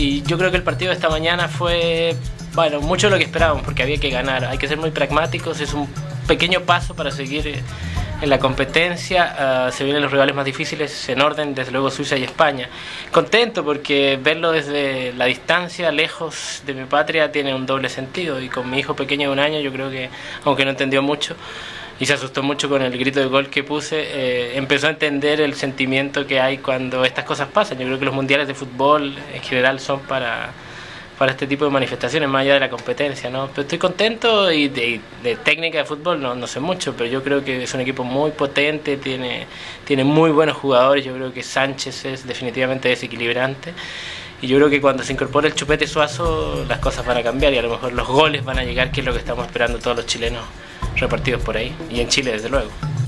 Y yo creo que el partido de esta mañana fue, bueno, mucho de lo que esperábamos, porque había que ganar. Hay que ser muy pragmáticos, es un pequeño paso para seguir en la competencia. Se vienen los rivales más difíciles en orden, desde luego Suiza y España. Contento porque verlo desde la distancia, lejos de mi patria, tiene un doble sentido. Y con mi hijo pequeño de 1 año, yo creo que, aunque no entendió mucho, y se asustó mucho con el grito de gol que puse, empezó a entender el sentimiento que hay cuando estas cosas pasan. Yo creo que los mundiales de fútbol en general son para este tipo de manifestaciones, más allá de la competencia, ¿no? Pero estoy contento y de técnica de fútbol no sé mucho, pero yo creo que es un equipo muy potente, tiene muy buenos jugadores. Yo creo que Sánchez es definitivamente desequilibrante. Y yo creo que cuando se incorpore el Chupete Suazo, las cosas van a cambiar y a lo mejor los goles van a llegar, que es lo que estamos esperando todos los chilenos repartidos por ahí, y en Chile desde luego.